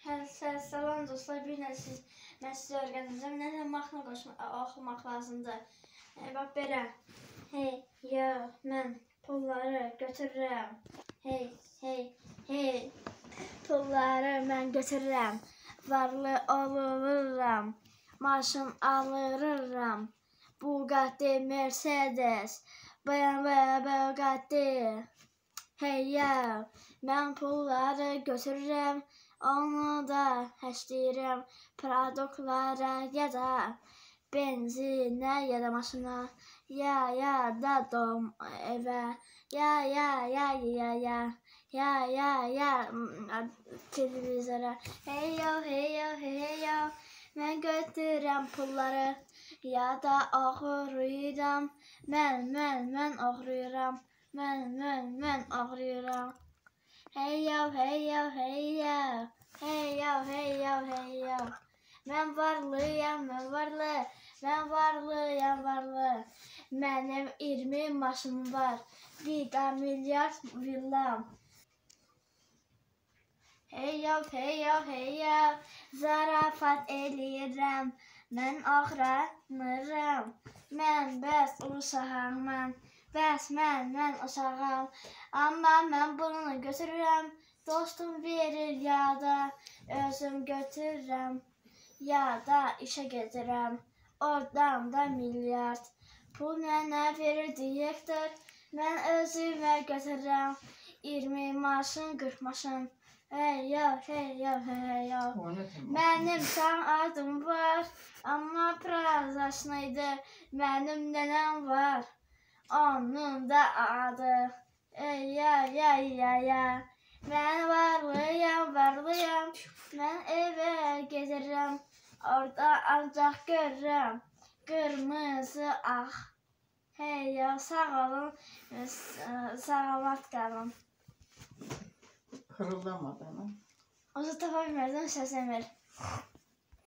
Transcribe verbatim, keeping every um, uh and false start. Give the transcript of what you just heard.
Hər salam dostlar, bir də siz, mən sizə öyrədəcəm, nəsə mahnı oxumaq lazımdır. E, bax belə. Hey, yo, mən pulları götürürəm. Hey, hey, hey, pulları mən götürürəm. Varlı oluram, maşın alırıram. Bugatti, Mercedes, B M W, Bugatti. Hey, yo, mən pulları götürürəm. Onu da həşləyirəm produktlara ya da benzinə ya da maşına ya ya da dom evə ya ya ya ya ya ya ya ya televizora. Hey yo hey yo hey yo mən götürürəm pulları ya da oğruyuram. Mən mən mən oğruyuram. Mən mən mən oğruyuram. Hey yo, hey yo, hey yo, hey yo, hey yo, hey yo. Mən varlıyam, mən varlı, mən varlıyam, varlı. Mənim iyirmi maşınım var, bir də milyard villam. Hey yo, hey yo, hey yo, zarafat eləyirəm, mən oğranıram. Mən bəs uşağam, mən. Bəs mən, mən uşağam, amma mən bunu götürürəm, dostum verir ya da özüm götürürəm, ya da işə gedirəm, oradan da milyard. Pul mənə verir direktor, mən özümə götürürəm, iyirmi maşın, qırx maşın. Hey yo, hey yo, hey yo. Mənim sağ adım var, amma prazaşnıydı, mənim nənəm var. Onun da adı ey ya ya ya ya. Mən varlıyam, varlıyam. Mən evə gedirəm. Orada ancaq görürəm qırmızı ağ. Hey ya, sağ olun, sağlamat qalın. Xırıldamadı mı? Onu tapa bilmədim, səs emir.